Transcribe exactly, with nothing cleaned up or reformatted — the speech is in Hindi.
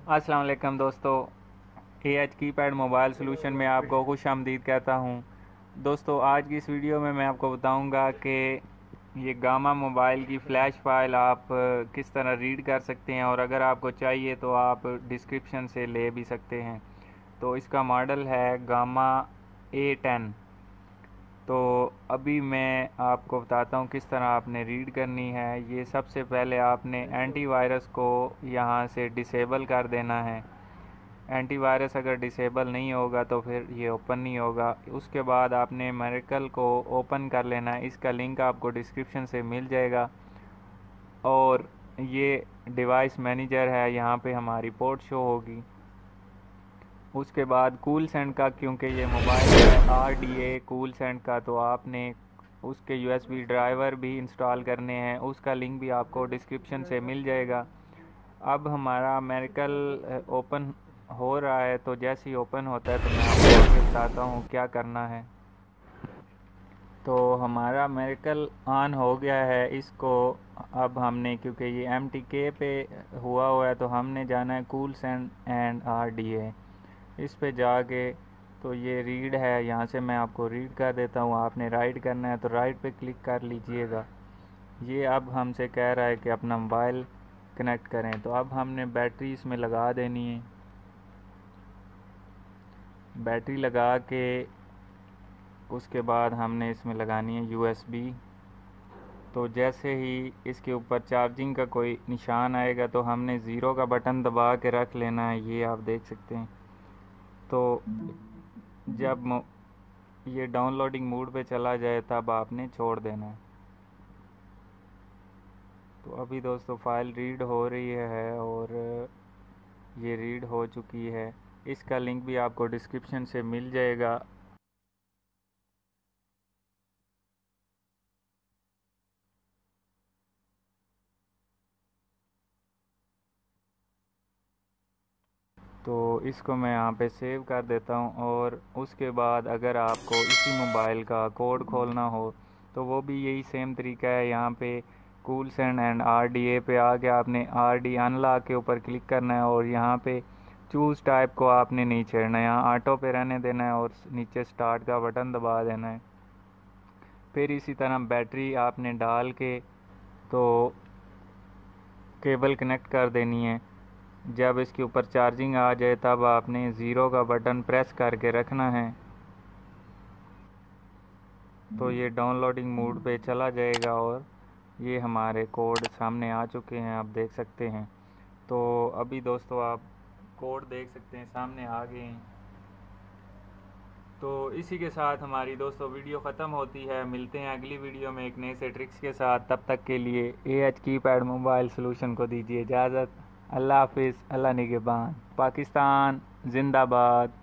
अस्सलाम वालेकुम दोस्तों, A H keypad mobile solution में आपको खुश आमदीद कहता हूँ। दोस्तों, आज की इस वीडियो में मैं आपको बताऊँगा कि ये गामा मोबाइल की फ़्लैश फ़ाइल आप किस तरह रीड कर सकते हैं, और अगर आपको चाहिए तो आप डिस्क्रिप्शन से ले भी सकते हैं। तो इसका मॉडल है गामा ए टेन। तो अभी मैं आपको बताता हूँ किस तरह आपने रीड करनी है। ये सबसे पहले आपने एंटीवायरस को यहाँ से डिसेबल कर देना है। एंटीवायरस अगर डिसेबल नहीं होगा तो फिर ये ओपन नहीं होगा। उसके बाद आपने मेरेकल को ओपन कर लेना है। इसका लिंक आपको डिस्क्रिप्शन से मिल जाएगा। और ये डिवाइस मैनेजर है, यहाँ पे हमारी पोर्ट शो होगी। उसके बाद कूल सेंड का, क्योंकि ये मोबाइल है R D A Coolsand का, तो आपने उसके यू एस बी ड्राइवर भी इंस्टॉल करने हैं। उसका लिंक भी आपको डिस्क्रिप्शन से मिल जाएगा। अब हमारा मेरेकल ओपन हो रहा है, तो जैसे ही ओपन होता है तो मैं आपको आगे बताता हूँ क्या करना है। तो हमारा मेरेकल ऑन हो गया है। इसको अब हमने, क्योंकि ये एम टी के पे हुआ हुआ है, तो हमने जाना है Coolsand and R D A. इस पे जाके तो ये रीड है, यहाँ से मैं आपको रीड कर देता हूँ। आपने राइट करना है तो राइट पे क्लिक कर लीजिएगा। ये अब हमसे कह रहा है कि अपना मोबाइल कनेक्ट करें, तो अब हमने बैटरी इसमें लगा देनी है। बैटरी लगा के उसके बाद हमने इसमें लगानी है यू एस बी। तो जैसे ही इसके ऊपर चार्जिंग का कोई निशान आएगा तो हमने ज़ीरो का बटन दबा के रख लेना है। ये आप देख सकते हैं। तो जब ये डाउनलोडिंग मोड पे चला जाए तब आपने छोड़ देना है। तो अभी दोस्तों फ़ाइल रीड हो रही है और ये रीड हो चुकी है। इसका लिंक भी आपको डिस्क्रिप्शन से मिल जाएगा। तो इसको मैं यहाँ पे सेव कर देता हूँ। और उसके बाद अगर आपको इसी मोबाइल का कोड खोलना हो तो वो भी यही सेम तरीका है। यहाँ पे Coolsand and R D A पे आके आपने आर डी अनलॉक के ऊपर क्लिक करना है, और यहाँ पे चूज़ टाइप को आपने नहीं छेड़ना है, यहाँ ऑटो पे रहने देना है और नीचे स्टार्ट का बटन दबा देना है। फिर इसी तरह बैटरी आपने डाल के तो केबल कनेक्ट कर देनी है। जब इसके ऊपर चार्जिंग आ जाए तब आपने ज़ीरो का बटन प्रेस करके रखना है, तो ये डाउनलोडिंग मोड पे चला जाएगा। और ये हमारे कोड सामने आ चुके हैं, आप देख सकते हैं। तो अभी दोस्तों आप कोड देख सकते हैं, सामने आ गए हैं। तो इसी के साथ हमारी दोस्तों वीडियो ख़त्म होती है। मिलते हैं अगली वीडियो में एक नए से ट्रिक्स के साथ। तब तक के लिए A H keypad mobile solution को दीजिए इजाज़त। अल्लाह हाफिज़, अल्लाह निगहबान। पाकिस्तान जिंदाबाद।